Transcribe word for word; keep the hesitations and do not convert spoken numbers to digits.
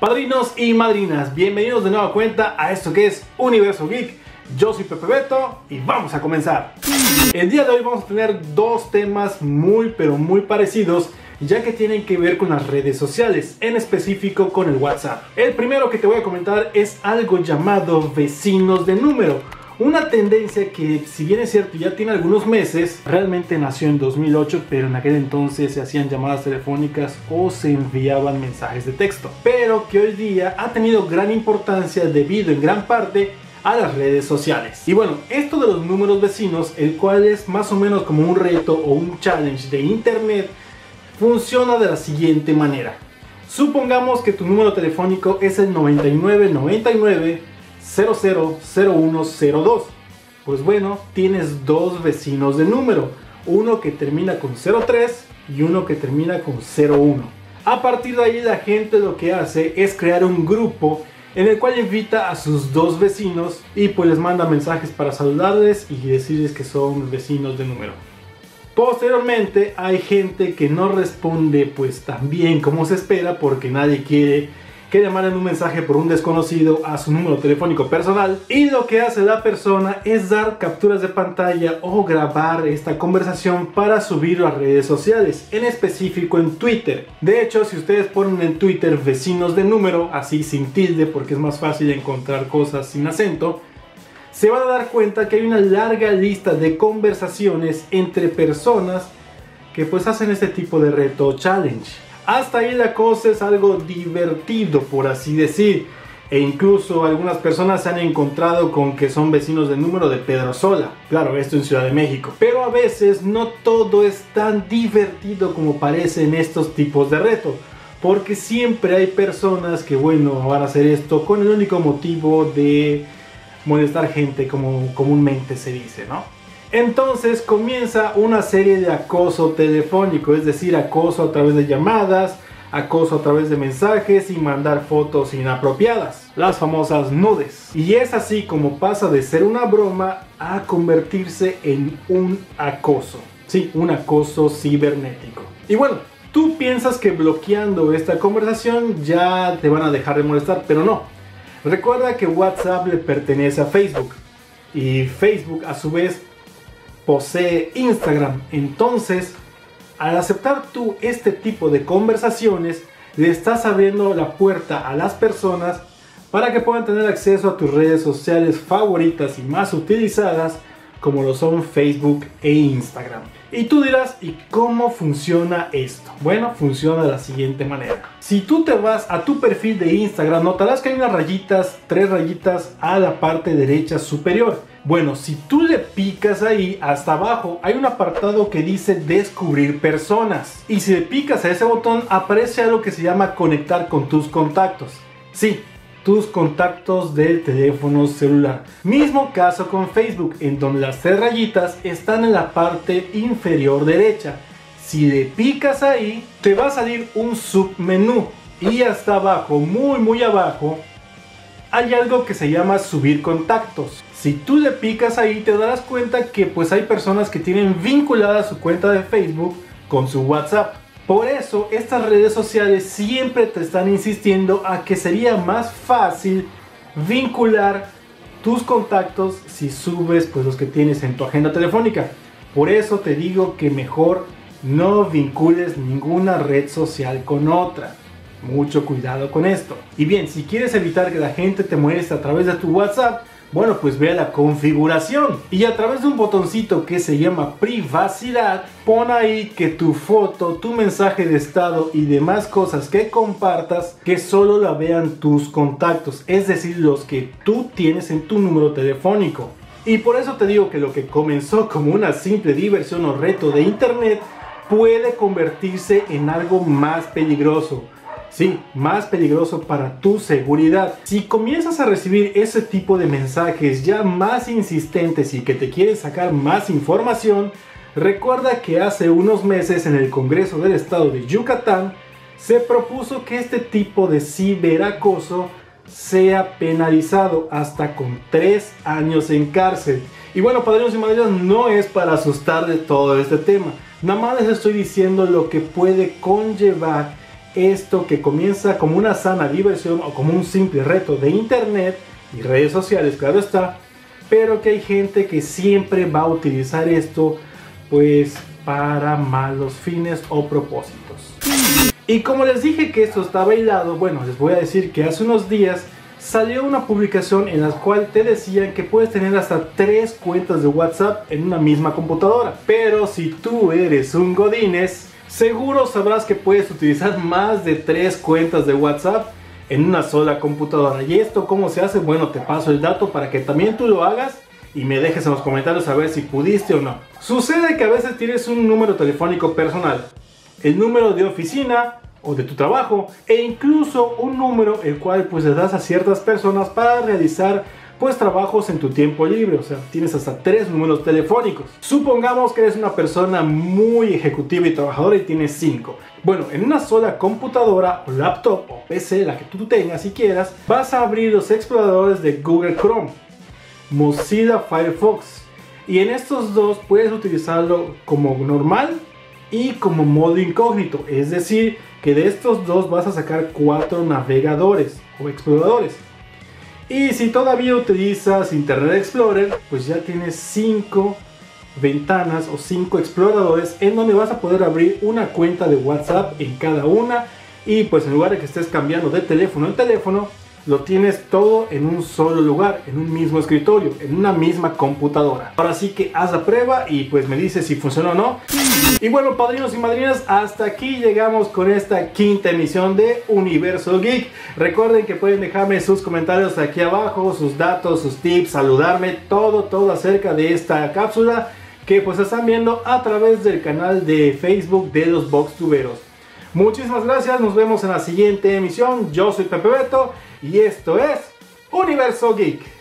Padrinos y madrinas, bienvenidos de nueva cuenta a esto que es Universo Geek. Yo soy Pepe Beto y vamos a comenzar. El día de hoy vamos a tener dos temas muy pero muy parecidos, ya que tienen que ver con las redes sociales, en específico con el WhatsApp. El primero que te voy a comentar es algo llamado vecinos de número. Una tendencia que, si bien es cierto, ya tiene algunos meses, realmente nació en dos mil ocho, pero en aquel entonces se hacían llamadas telefónicas o se enviaban mensajes de texto. Pero que hoy día ha tenido gran importancia debido en gran parte a las redes sociales. Y bueno, esto de los números vecinos, el cual es más o menos como un reto o un challenge de internet, funciona de la siguiente manera. Supongamos que tu número telefónico es el noventa y nueve noventa y nueve cero cero cero uno cero dos. Pues bueno, tienes dos vecinos de número, uno que termina con cero tres y uno que termina con cero uno. A partir de ahí la gente lo que hace es crear un grupo en el cual invita a sus dos vecinos y pues les manda mensajes para saludarles y decirles que son vecinos de número. Posteriormente hay gente que no responde pues tan bien como se espera, porque nadie quiere que le manden un mensaje por un desconocido a su número telefónico personal, y lo que hace la persona es dar capturas de pantalla o grabar esta conversación para subirlo a redes sociales, en específico en Twitter. De hecho, si ustedes ponen en Twitter vecinos de número, así sin tilde porque es más fácil encontrar cosas sin acento, se van a dar cuenta que hay una larga lista de conversaciones entre personas que pues hacen este tipo de reto o challenge. Hasta ahí la cosa es algo divertido, por así decir, e incluso algunas personas se han encontrado con que son vecinos de número de Pedrosola, claro, esto en Ciudad de México. Pero a veces no todo es tan divertido como parece en estos tipos de retos, porque siempre hay personas que, bueno, van a hacer esto con el único motivo de molestar gente, como comúnmente se dice, ¿no? Entonces comienza una serie de acoso telefónico, es decir, acoso a través de llamadas, acoso a través de mensajes y mandar fotos inapropiadas, las famosas nudes. Y es así como pasa de ser una broma a convertirse en un acoso. Sí, un acoso cibernético. Y bueno, tú piensas que bloqueando esta conversación ya te van a dejar de molestar, pero no. Recuerda que WhatsApp le pertenece a Facebook y Facebook a su vez posee Instagram. Entonces, al aceptar tú este tipo de conversaciones, le estás abriendo la puerta a las personas para que puedan tener acceso a tus redes sociales favoritas y más utilizadas, como lo son Facebook e Instagram. Y tú dirás, ¿y cómo funciona esto? Bueno, funciona de la siguiente manera. Si tú te vas a tu perfil de Instagram, notarás que hay unas rayitas, tres rayitas a la parte derecha superior. Bueno, si tú le picas ahí, hasta abajo hay un apartado que dice descubrir personas. Y si le picas a ese botón, aparece algo que se llama conectar con tus contactos. Sí, tus contactos del teléfono celular. Mismo caso con Facebook, en donde las tres rayitas están en la parte inferior derecha. Si le picas ahí, te va a salir un submenú. Y hasta abajo, muy muy abajo, hay algo que se llama subir contactos. Si tú le picas ahí, te darás cuenta que pues hay personas que tienen vinculada su cuenta de Facebook con su WhatsApp. Por eso estas redes sociales siempre te están insistiendo a que sería más fácil vincular tus contactos si subes pues los que tienes en tu agenda telefónica. Por eso te digo que mejor no vincules ninguna red social con otra. Mucho cuidado con esto. Y bien, si quieres evitar que la gente te moleste a través de tu WhatsApp, bueno, pues ve a la configuración y a través de un botoncito que se llama privacidad, pon ahí que tu foto, tu mensaje de estado y demás cosas que compartas, que solo la vean tus contactos, es decir, los que tú tienes en tu número telefónico. Y por eso te digo que lo que comenzó como una simple diversión o reto de internet puede convertirse en algo más peligroso. Sí, más peligroso para tu seguridad. Si comienzas a recibir ese tipo de mensajes ya más insistentes y que te quieren sacar más información, recuerda que hace unos meses en el Congreso del Estado de Yucatán se propuso que este tipo de ciberacoso sea penalizado hasta con tres años en cárcel. Y bueno, padrinos y madrinas, no es para asustar de todo este tema. Nada más les estoy diciendo lo que puede conllevar esto que comienza como una sana diversión o como un simple reto de internet y redes sociales, claro está, pero que hay gente que siempre va a utilizar esto pues para malos fines o propósitos. Y como les dije que esto está bailado, bueno, les voy a decir que hace unos días salió una publicación en la cual te decían que puedes tener hasta tres cuentas de WhatsApp en una misma computadora. Pero si tú eres un godínez, seguro sabrás que puedes utilizar más de tres cuentas de WhatsApp en una sola computadora. ¿Y esto cómo se hace? Bueno, te paso el dato para que también tú lo hagas y me dejes en los comentarios a ver si pudiste o no. Sucede que a veces tienes un número telefónico personal, el número de oficina o de tu trabajo, e incluso un número el cual pues le das a ciertas personas para realizar pues trabajos en tu tiempo libre. O sea, tienes hasta tres números telefónicos. Supongamos que eres una persona muy ejecutiva y trabajadora y tienes cinco. Bueno, en una sola computadora o laptop o P C, la que tú tengas si quieras, vas a abrir los exploradores de Google Chrome, Mozilla Firefox, y en estos dos puedes utilizarlo como normal y como modo incógnito, es decir, que de estos dos vas a sacar cuatro navegadores o exploradores. Y si todavía utilizas Internet Explorer, pues ya tienes cinco ventanas o cinco exploradores en donde vas a poder abrir una cuenta de WhatsApp en cada una, y pues en lugar de que estés cambiando de teléfono en teléfono, lo tienes todo en un solo lugar, en un mismo escritorio, en una misma computadora. Ahora sí que haz la prueba y pues me dices si funciona o no. Y bueno, padrinos y madrinas, hasta aquí llegamos con esta quinta emisión de Universo Geek. Recuerden que pueden dejarme sus comentarios aquí abajo, sus datos, sus tips, saludarme, todo, todo acerca de esta cápsula que pues están viendo a través del canal de Facebook de los Boxtuberos. Muchísimas gracias, nos vemos en la siguiente emisión. Yo soy Pepe Beto y esto es Universo Geek.